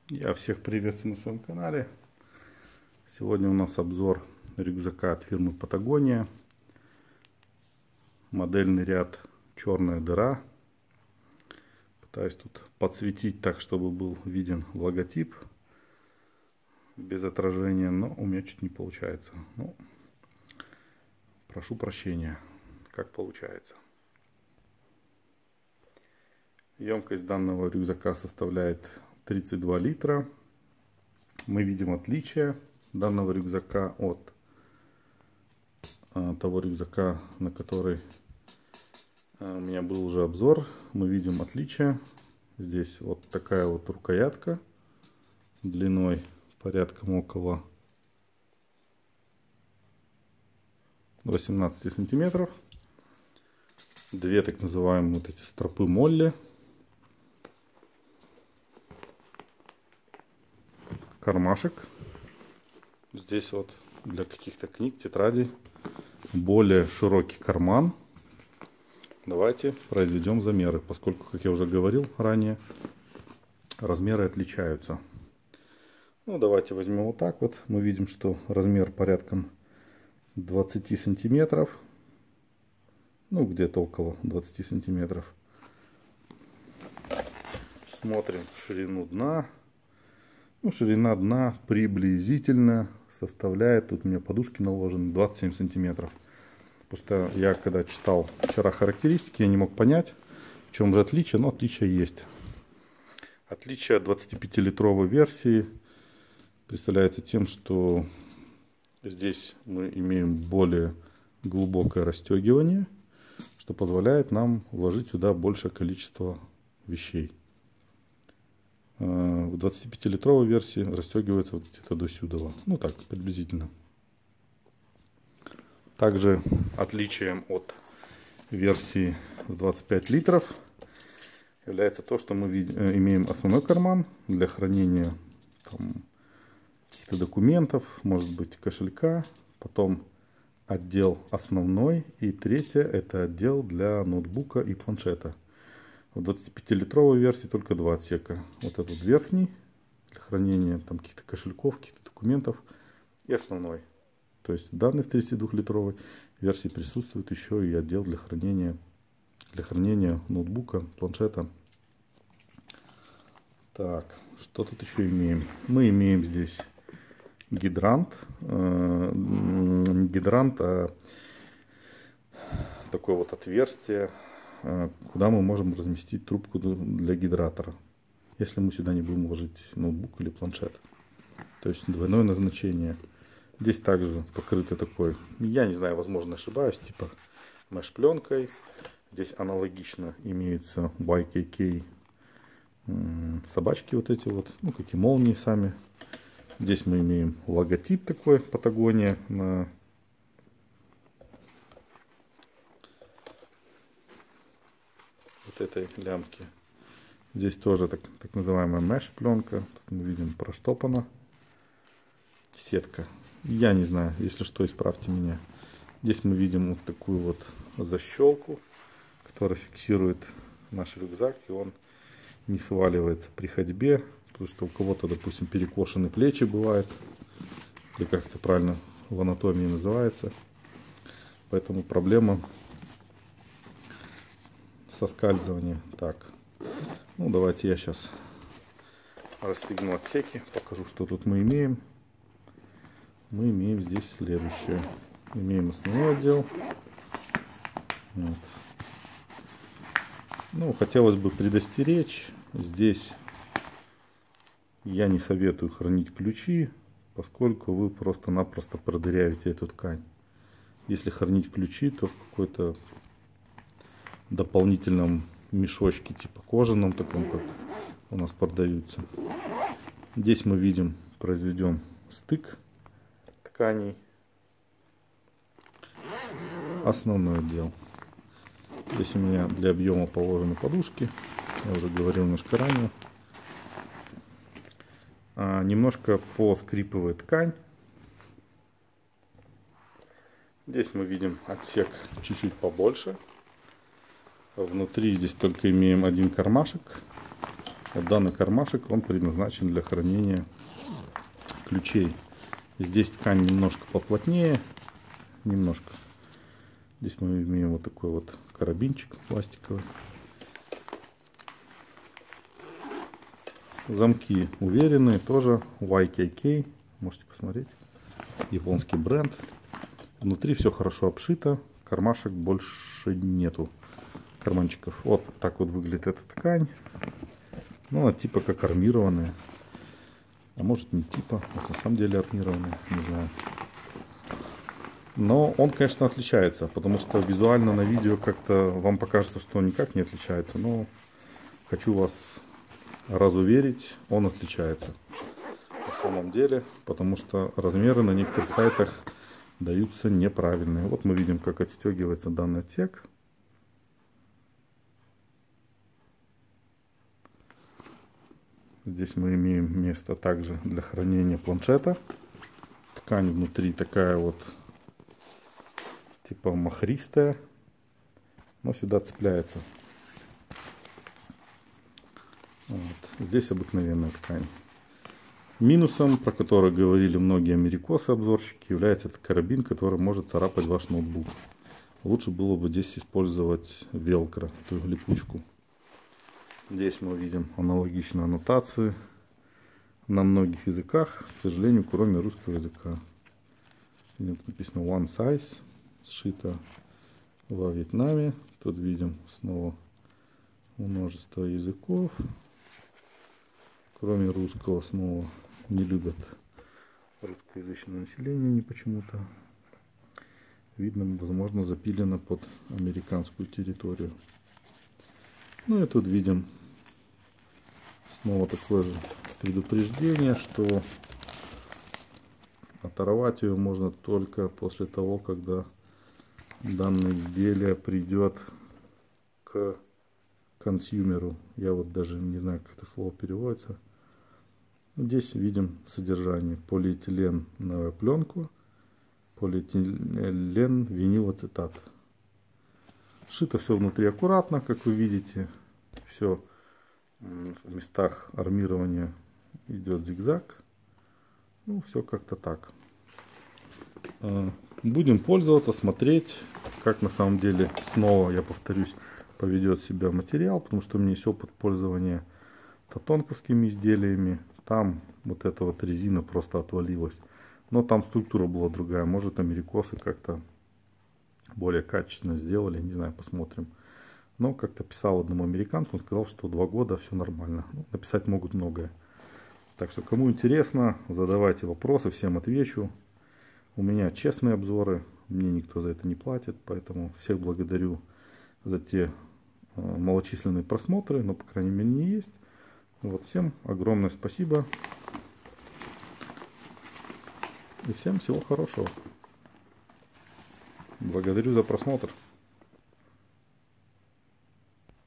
Я всех приветствую на своем канале. Сегодня у нас обзор рюкзака от фирмы Patagonia. Модельный ряд «Черная дыра». Пытаюсь тут подсветить так, чтобы был виден логотип без отражения, но у меня чуть не получается. Ну, прошу прощения, как получается. Емкость данного рюкзака составляет 32 литра. Мы видим отличие данного рюкзака от того рюкзака, на который у меня был уже обзор. Мы видим отличие. Здесь вот такая вот рукоятка длиной порядком около 18 сантиметров. Две так называемые вот эти стропы молли. Кармашек. Здесь вот для каких-то книг, тетрадей. Более широкий карман. Давайте произведем замеры, поскольку, как я уже говорил ранее, размеры отличаются. Ну, давайте возьмем вот так вот. Мы видим, что размер порядком 20 сантиметров. Ну, где-то около 20 сантиметров. Смотрим ширину дна. Ну, ширина дна приблизительно составляет, тут у меня подушки наложены, 27 сантиметров. Потому что я когда читал вчера характеристики, я не мог понять, в чем же отличие, но отличие есть. Отличие от 25-литровой версии представляется тем, что здесь мы имеем более глубокое расстегивание, что позволяет нам вложить сюда большее количество вещей. В 25-литровой версии расстегивается вот где-то до сюда. Ну так, приблизительно. Также отличием от версии в 25 литров является то, что мы имеем основной карман для хранения каких-то документов, может быть кошелька. Потом отдел основной. И третье — это отдел для ноутбука и планшета. В 25-литровой версии только два отсека. Вот этот верхний для хранения там каких-то кошельков, каких-то документов, и основной. То есть в данной 32-литровой версии присутствует еще и отдел для хранения ноутбука, планшета. Так, что тут еще имеем? Мы имеем здесь гидрант. Не гидрант, а такое вот отверстие, куда мы можем разместить трубку для гидратора, если мы сюда не будем ложить ноутбук или планшет. То есть двойное назначение. Здесь также покрыто такой, я не знаю, возможно ошибаюсь, типа меш-пленкой. Здесь аналогично имеются YKK собачки вот эти вот, ну как и молнии сами. Здесь мы имеем логотип такой Patagonia на этой лямке. Здесь тоже так называемая меш пленка. Тут мы видим проштопана сетка. Я не знаю, если что, исправьте меня. Здесь мы видим вот такую вот защелку, которая фиксирует наш рюкзак, и он не сваливается при ходьбе, потому что у кого-то, допустим, перекошены плечи бывают, или как это правильно в анатомии называется. Поэтому проблема соскальзывание. Так, ну давайте я сейчас расстегну отсеки, покажу, что тут мы имеем. Мы имеем здесь следующее. Имеем основной отдел. Вот. Ну, хотелось бы предостеречь. Здесь я не советую хранить ключи, поскольку вы просто-напросто продырявите эту ткань. Если хранить ключи, то в какой-то дополнительном мешочке, типа кожаном, таком, как у нас продаются. Здесь мы видим, произведем стык тканей. Основной отдел. Здесь у меня для объема положены подушки. Я уже говорил немножко ранее. Немножко поскрипывает ткань. Здесь мы видим отсек чуть-чуть побольше. Внутри здесь только имеем один кармашек. Вот данный кармашек, он предназначен для хранения ключей. Здесь ткань немножко поплотнее, немножко. Здесь мы имеем вот такой вот карабинчик пластиковый. Замки уверенные, тоже YKK, можете посмотреть, японский бренд. Внутри все хорошо обшито, кармашек больше нету, карманчиков. Вот так вот выглядит эта ткань. Ну, она типа как армированная, а может не типа, вот на самом деле армированная, не знаю. Но он, конечно, отличается, потому что визуально на видео как-то вам покажется, что он никак не отличается. Но хочу вас разуверить, он отличается на самом деле, потому что размеры на некоторых сайтах даются неправильные. Вот мы видим, как отстегивается данный отсек. Здесь мы имеем место также для хранения планшета. Ткань внутри такая вот типа махристая, но сюда цепляется. Вот. Здесь обыкновенная ткань. Минусом, про который говорили многие америкосы-обзорщики, является этот карабин, который может царапать ваш ноутбук. Лучше было бы здесь использовать велкро, ту липучку. Здесь мы видим аналогичную аннотацию на многих языках, к сожалению, кроме русского языка. Тут написано One Size, сшито во Вьетнаме. Тут видим снова множество языков. Кроме русского снова не любят русскоязычное население не почему-то. Видно, возможно, запилено под американскую территорию. Ну и тут видим снова такое же предупреждение, что оторвать ее можно только после того, когда данное изделие придет к консюмеру. Я вот даже не знаю, как это слово переводится. Здесь видим содержание: полиэтиленовая пленку, полиэтилен винилоацетат. Сшито все внутри аккуратно, как вы видите. Все в местах армирования идет зигзаг. Ну, все как-то так. Будем пользоваться, смотреть, как на самом деле, снова я повторюсь, поведет себя материал, потому что у меня есть опыт пользования татонковскими изделиями. Там вот эта вот резина просто отвалилась, но там структура была другая. Может, америкосы как-то более качественно сделали, не знаю, посмотрим. Но как-то писал одному американцу, он сказал, что 2 года все нормально. Ну, написать могут многое. Так что кому интересно, задавайте вопросы, всем отвечу. У меня честные обзоры, мне никто за это не платит, поэтому всех благодарю за те малочисленные просмотры, но по крайней мере не есть. Вот, всем огромное спасибо и всем всего хорошего. Благодарю за просмотр.